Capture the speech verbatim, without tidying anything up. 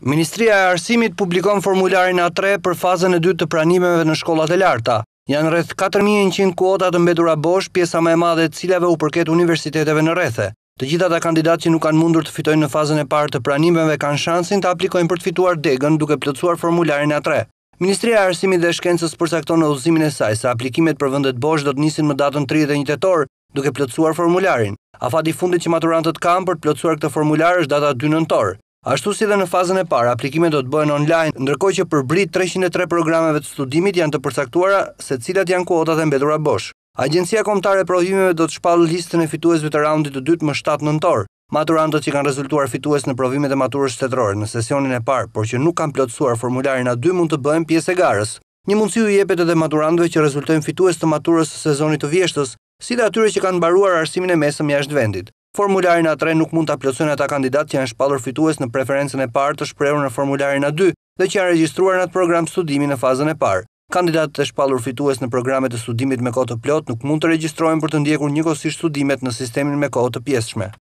Ministria e Arsimit publikon formularin A tre për fazën e dytë të pranimeve në shkollat e larta. Janë rreth katër mijë e njëqind kuota të mbetura bosh, pjesa më e madhe e cilave u përket universiteteve në rrethe. Të gjithë ata kandidatë që nuk kanë mundur të fitojnë në fazën e parë të pranimeve kanë shansin të aplikojnë për të fituar degën duke plotësuar formularin A tre. Ministria e Arsimit dhe Shkencës përcakton në udhëzimin e saj se aplikimet për vendet bosh do të nisin më datën tridhjetë e një tetor, duke plotësuar formularin. Afati i fundit që maturantët kanë për të plotësuar këtë formular është data dy nëntor. Ashtu si dhe në fazën e parë, aplikimet do të bëhen online, ndërkohë që për brit treqind e tre programeve të studimit janë të përcaktuara se cilat janë kuotat e mbetura bosh. Agjencia Kombëtare e Provimeve do të shpallë listën e fituesve të raundit të dytë më shtatë nëntor. Maturantët që kanë rezultuar fitues në provimet e maturës shtetërore në sesionin e parë, por që nuk kanë plotësuar formularin A dy mund të bëhen pjesë e garës. Një mundësi u jepet edhe maturantëve që rezultojnë fitues të maturës së sezonit të vjeshtës, si dhe atyre që kanë mbaruar arsimin e mesëm jashtë vendit. Formularin A tre nuk mund ta plotësojnë ata kandidatë që janë shpallur fitues në preferencën e parë të shprehur në formularin A dy dhe që janë regjistruar në atë program studimi në fazën e parë. Kandidatët e shpallur fitues në programet e studimit me kohë të plotë nuk mund të regjistrohen për të ndjekur njëkohësisht studimet në sistemin me kohë të pjesshme.